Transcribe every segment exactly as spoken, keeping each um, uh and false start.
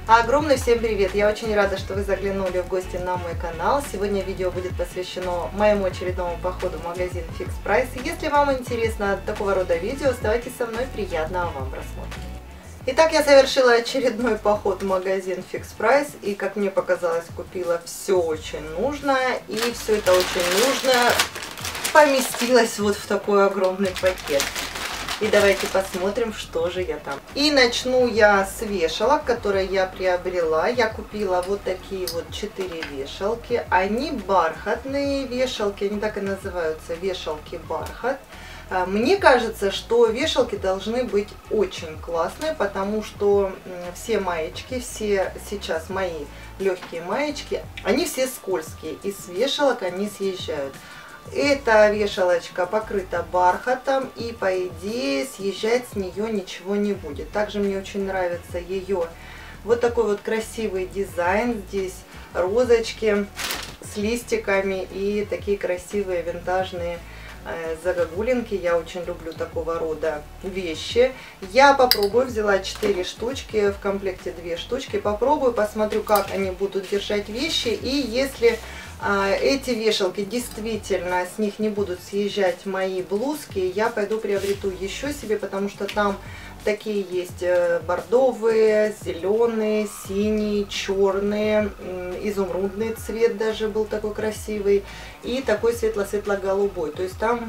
Огромный всем привет! Я очень рада, что вы заглянули в гости на мой канал. Сегодня видео будет посвящено моему очередному походу в магазин Fix Price. Если вам интересно такого рода видео, оставайтесь со мной, приятного вам просмотра. Итак, я совершила очередной поход в магазин Fix Price и, как мне показалось, купила все очень нужное, и все это очень нужное поместилось вот в такой огромный пакет. И давайте посмотрим, что же я там. И начну я с вешалок, которые я приобрела. Я купила вот такие вот четыре вешалки. Они бархатные вешалки, они так и называются, вешалки бархат. Мне кажется, что вешалки должны быть очень классные, потому что все маечки, все сейчас мои легкие маечки, они все скользкие, и с вешалок они съезжают. Эта вешалочка покрыта бархатом, и по идее съезжать с нее ничего не будет. Также мне очень нравится ее вот такой вот красивый дизайн. Здесь розочки с листиками и такие красивые винтажные загогулинки. Я очень люблю такого рода вещи. Я попробую, взяла четыре штучки, в комплекте две штучки. Попробую, посмотрю, как они будут держать вещи. И если эти вешалки действительно, с них не будут съезжать мои блузки, я пойду приобрету еще себе, потому что там такие есть бордовые, зеленые, синие, черные, изумрудный цвет даже был такой красивый, и такой светло-светло-голубой. То есть там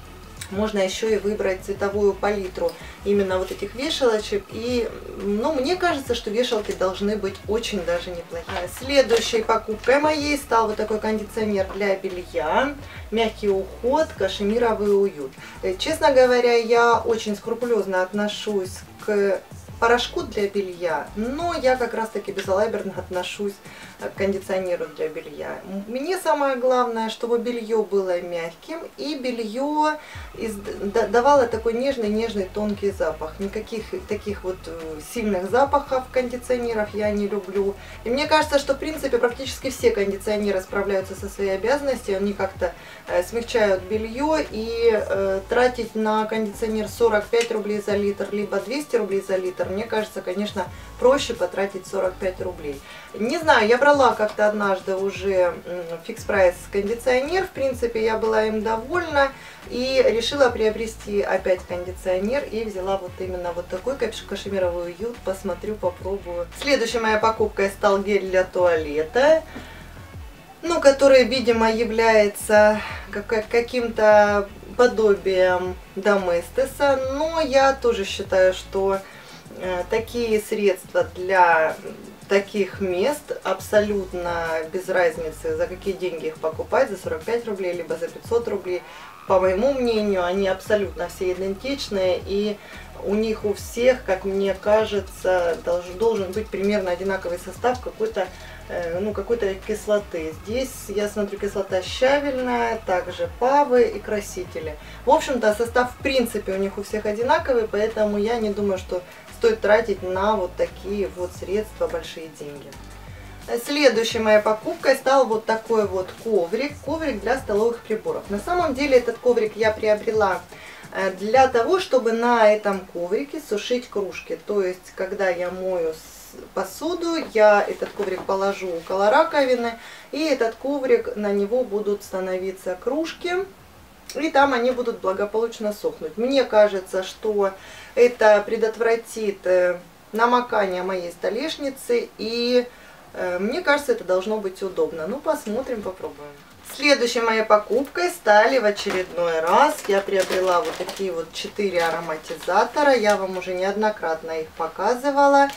можно еще и выбрать цветовую палитру именно вот этих вешалочек. И, ну, мне кажется, что вешалки должны быть очень даже неплохие. Следующей покупкой моей стал вот такой кондиционер для белья. Мягкий уход, кашемировый уют. Честно говоря, я очень скрупулезно отношусь к порошку для белья, но я как раз таки безалаберно отношусь к кондиционеру для белья. Мне самое главное, чтобы белье было мягким, и белье из, давало такой нежный-нежный тонкий запах. Никаких таких вот сильных запахов кондиционеров я не люблю. И мне кажется, что в принципе практически все кондиционеры справляются со своей обязанностью. Они как-то э, смягчают белье, и э, тратить на кондиционер сорок пять рублей за литр, либо двести рублей за литр, мне кажется, конечно, проще потратить сорок пять рублей. Не знаю, я брала как-то однажды уже Fix Price кондиционер, в принципе, я была им довольна и решила приобрести опять кондиционер, и взяла вот именно вот такой кашемировый уют, посмотрю, попробую. Следующей моей покупкой стал гель для туалета, ну, который, видимо, является каким-то подобием Доместоса, но я тоже считаю, что такие средства для таких мест абсолютно без разницы, за какие деньги их покупать, за сорок пять рублей, либо за пятьсот рублей. По моему мнению, они абсолютно все идентичные, и у них у всех, как мне кажется, должен, должен быть примерно одинаковый состав какой-то, ну, какой-то кислоты. Здесь я смотрю, кислота щавельная, также павы и красители. В общем-то, состав в принципе у них у всех одинаковый, поэтому я не думаю, что стоит тратить на вот такие вот средства большие деньги. Следующей моей покупкой стал вот такой вот коврик, коврик для столовых приборов. На самом деле этот коврик я приобрела для того, чтобы на этом коврике сушить кружки. То есть, когда я мою посуду, я этот коврик положу около раковины, и этот коврик, на него будут становиться кружки, и там они будут благополучно сохнуть. Мне кажется, что это предотвратит намокание моей столешницы, и мне кажется, это должно быть удобно. Ну, посмотрим, попробуем. Следующей моей покупкой стали в очередной раз, я приобрела вот такие вот четыре ароматизатора. Я вам уже неоднократно их показывала.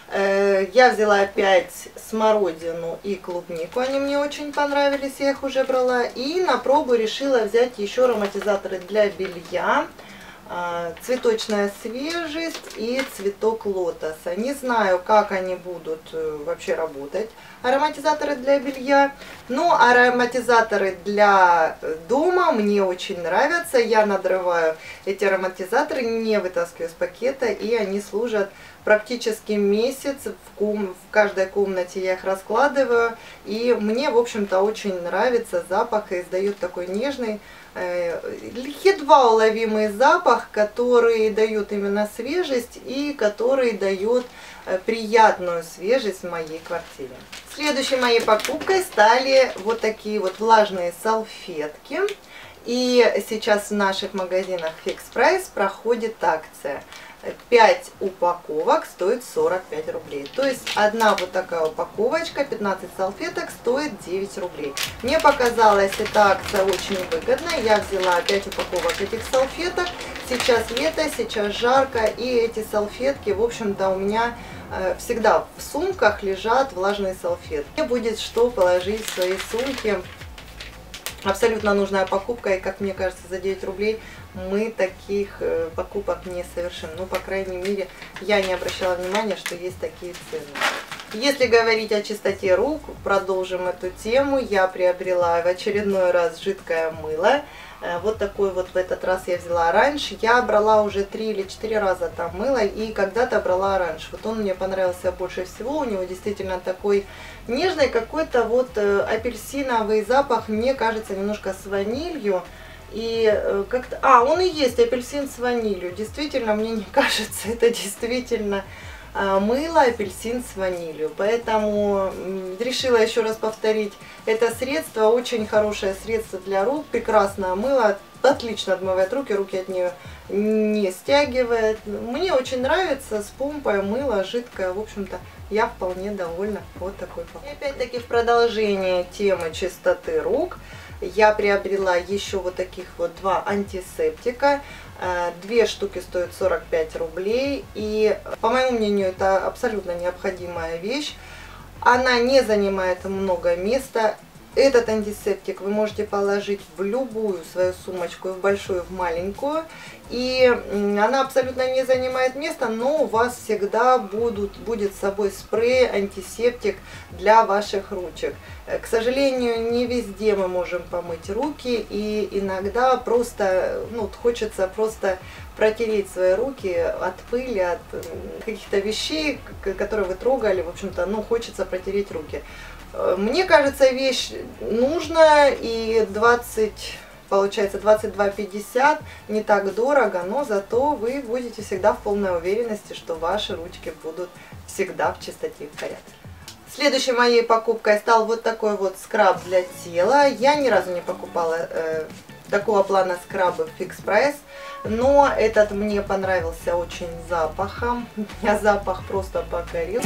Я взяла опять смородину и клубнику, они мне очень понравились, я их уже брала. И на пробу решила взять еще ароматизаторы для белья. Цветочная свежесть и цветок лотоса. Не знаю, как они будут вообще работать, ароматизаторы для белья, но ароматизаторы для дома мне очень нравятся. Я надрываю эти ароматизаторы, не вытаскиваю из пакета, и они служат практически месяц. В, ком... в каждой комнате я их раскладываю. И мне, в общем-то, очень нравится запах. И издает такой нежный, э, едва уловимый запах, который дает именно свежесть и который дает э, приятную свежесть в моей квартире. Следующей моей покупкой стали вот такие вот влажные салфетки. И сейчас в наших магазинах Fix Price проходит акция. пять упаковок стоит сорок пять рублей. То есть одна вот такая упаковочка, пятнадцать салфеток, стоит девять рублей. Мне показалась эта акция очень выгодной. Я взяла пять упаковок этих салфеток. Сейчас лето, сейчас жарко. И эти салфетки, в общем-то, у меня э, всегда в сумках лежат влажные салфетки. Мне будет что положить в свои сумки. Абсолютно нужная покупка, и, как мне кажется, за девять рублей мы таких э, покупок не совершим. Ну, по крайней мере, я не обращала внимания, что есть такие цены. Если говорить о чистоте рук, продолжим эту тему. Я приобрела в очередной раз жидкое мыло. Вот такой вот в этот раз я взяла раньше. Я брала уже три или четыре раза там мыло, и когда-то брала раньше. Вот он мне понравился больше всего. У него действительно такой нежный какой-то вот апельсиновый запах. Мне кажется, немножко с ванилью. И как-то... А, он и есть апельсин с ванилью. Действительно, мне не кажется, это действительно мыло апельсин с ванилью. Поэтому решила еще раз повторить это средство. Очень хорошее средство для рук. Прекрасное мыло. Отлично отмывает руки. Руки от нее не стягивает. Мне очень нравится. С помпой мыло жидкое. В общем-то, я вполне довольна вот такой покупкой. И опять-таки в продолжение темы чистоты рук я приобрела еще вот таких вот два антисептика. Две штуки стоят сорок пять рублей. И, по моему мнению, это абсолютно необходимая вещь. Она не занимает много места. Этот антисептик вы можете положить в любую свою сумочку, в большую, в маленькую. И она абсолютно не занимает места, но у вас всегда будут, будет с собой спрей, антисептик для ваших ручек. К сожалению, не везде мы можем помыть руки, и иногда просто, ну, хочется просто протереть свои руки от пыли, от каких-то вещей, которые вы трогали. В общем-то, ну, хочется протереть руки. Мне кажется, вещь нужная, и двадцать, получается, двадцать два пятьдесят не так дорого, но зато вы будете всегда в полной уверенности, что ваши ручки будут всегда в чистоте и в порядке. Следующей моей покупкой стал вот такой вот скраб для тела. Я ни разу не покупала э, такого плана скрабы в Fix Price, но этот мне понравился очень запахом. Меня запах просто покорил.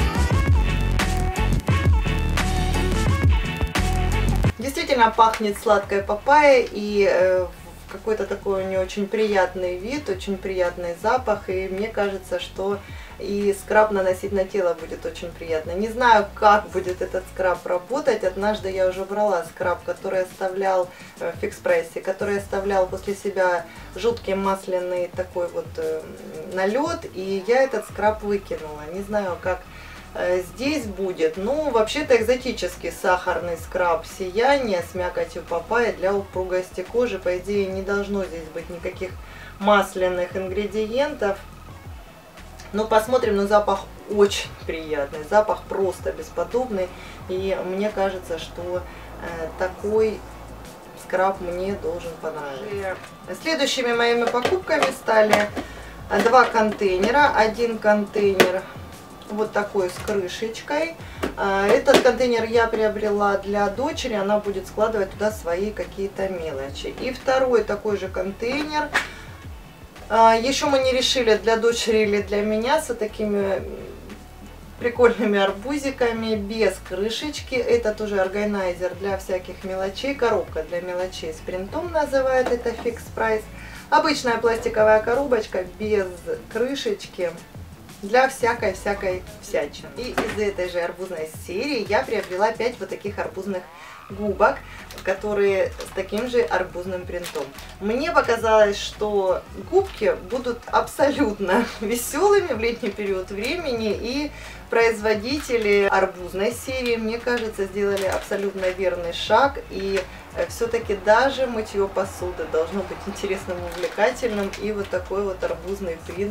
Действительно пахнет сладкой папайей, и э, какой-то такой у нее очень приятный вид, очень приятный запах. И мне кажется, что и скраб наносить на тело будет очень приятно. Не знаю, как будет этот скраб работать. Однажды я уже брала скраб, который оставлял в Fix Price, который оставлял после себя жуткий масляный такой вот э, налет. И я этот скраб выкинула. Не знаю, как здесь будет. Ну, вообще-то экзотический сахарный скраб сияние с мякотью папайи для упругости кожи. По идее, не должно здесь быть никаких масляных ингредиентов. Но посмотрим, но запах очень приятный. Запах просто бесподобный. И мне кажется, что э, такой скраб мне должен понравиться. Следующими моими покупками стали два контейнера. Один контейнер вот такой с крышечкой. Этот контейнер я приобрела для дочери, она будет складывать туда свои какие-то мелочи. И второй такой же контейнер. Еще мы не решили, для дочери или для меня, с такими прикольными арбузиками без крышечки. Это тоже органайзер для всяких мелочей, коробка для мелочей с принтом называют это Fix Price. Обычная пластиковая коробочка без крышечки. Для всякой-всякой всячины. И из этой же арбузной серии я приобрела пять вот таких арбузных губок, которые с таким же арбузным принтом. Мне показалось, что губки будут абсолютно веселыми в летний период времени, и производители арбузной серии, мне кажется, сделали абсолютно верный шаг, и все-таки даже мытье посуды должно быть интересным, увлекательным, и вот такой вот арбузный принт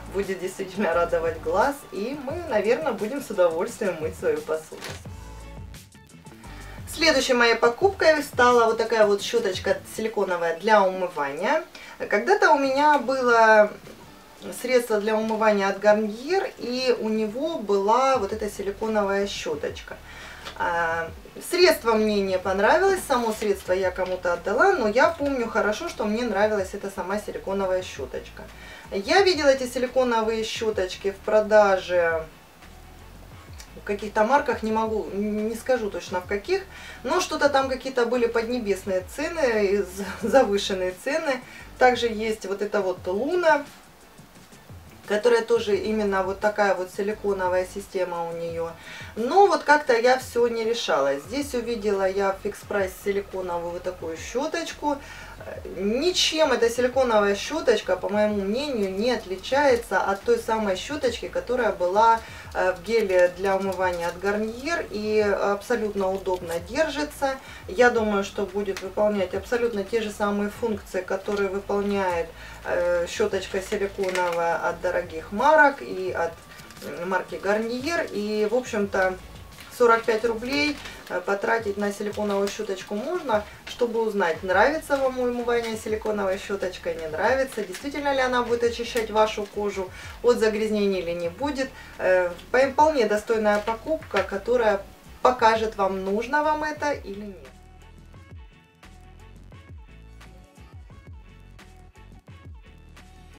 будет действительно радовать глаз, и мы, наверное, будем с удовольствием мыть свою посуду. Следующей моей покупкой стала вот такая вот щеточка силиконовая для умывания. Когда-то у меня было средство для умывания от Garnier, и у него была вот эта силиконовая щеточка. Средство мне не понравилось, само средство я кому-то отдала, но я помню хорошо, что мне нравилась эта сама силиконовая щеточка. Я видела эти силиконовые щеточки в продаже в каких-то марках, не могу, не скажу точно в каких, но что-то там какие-то были поднебесные цены, завышенные цены. Также есть вот эта вот Луна, которая тоже именно вот такая вот силиконовая система у нее. Но вот как-то я все не решалась. Здесь увидела я в Fix Price силиконовую вот такую щеточку. Ничем эта силиконовая щеточка, по моему мнению, не отличается от той самой щеточки, которая была в геле для умывания от Garnier, и абсолютно удобно держится. Я думаю, что будет выполнять абсолютно те же самые функции, которые выполняет щеточка силиконовая от дорогих марок и от марки Garnier. И, в общем-то, сорок пять рублей потратить на силиконовую щеточку можно, чтобы узнать, нравится вам умывание силиконовой щеточкой, не нравится, действительно ли она будет очищать вашу кожу от загрязнений или не будет. Вполне достойная покупка, которая покажет вам, нужно вам это или нет.